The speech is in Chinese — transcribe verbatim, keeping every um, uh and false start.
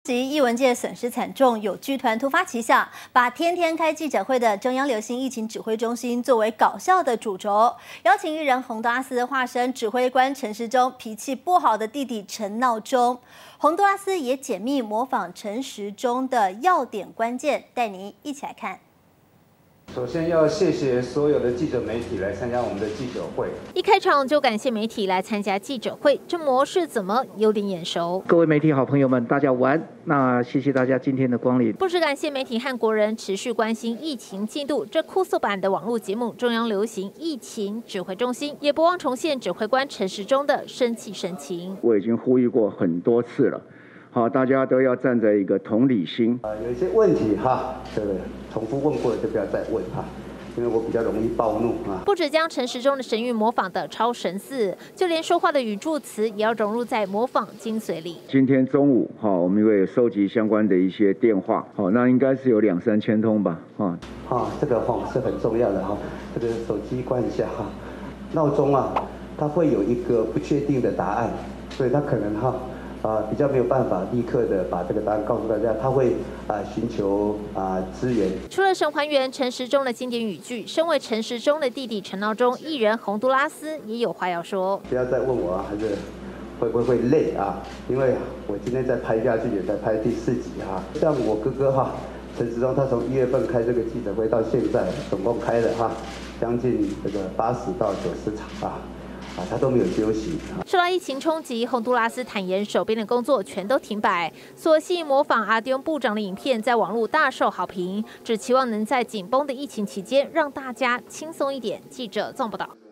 及艺文界损失惨重，有剧团突发奇想，把天天开记者会的中央流行疫情指挥中心作为搞笑的主轴，邀请艺人洪都拉斯化身指挥官陈时中脾气不好的弟弟陈闹钟。洪都拉斯也解密模仿陈时中的要点关键，带您一起来看。 首先要谢谢所有的记者媒体来参加我们的记者会。 一开场就感谢媒体来参加记者会，这模式怎么有点眼熟？ 各位媒体好朋友们，大家午安。那谢谢大家今天的光临。 不止感谢媒体和国人持续关心疫情进度，这酷速版的网络节目中央流行疫情指挥中心也不忘重现指挥官陈时中的生气神情。 我已经呼吁过很多次了。 好，大家都要站在一个同理心。 啊，有一些问题哈，这个重复问过的就不要再问哈，因为我比较容易暴怒啊。 不止将陈时中的神韵模仿的超神似，就连说话的语助词也要融入在模仿精髓里。 今天中午哈，我们会收集相关的一些电话，好，那应该是有两三千通吧，哈。 啊，这个哈是很重要的哈，这个手机关一下哈，闹钟啊，它会有一个不确定的答案，所以它可能哈。 啊，比较没有办法立刻的把这个答案告诉大家，他会啊寻求啊资源。 除了神还原陈时中的经典语句，身为陈时中的弟弟陈闹钟，艺人洪都拉斯也有话要说。 不要再问我啊，还是会不会会累啊？因为我今天再拍下去也才拍第四集啊。像我哥哥哈，陈时中，他从一月份开这个记者会到现在，总共开了哈将近这个八十到九十场啊。 啊，他都没有休息。 受到疫情冲击，洪都拉斯坦言手边的工作全都停摆，所幸模仿阿丢部长的影片在网络大受好评，只期望能在紧绷的疫情期间让大家轻松一点。记者纵报道。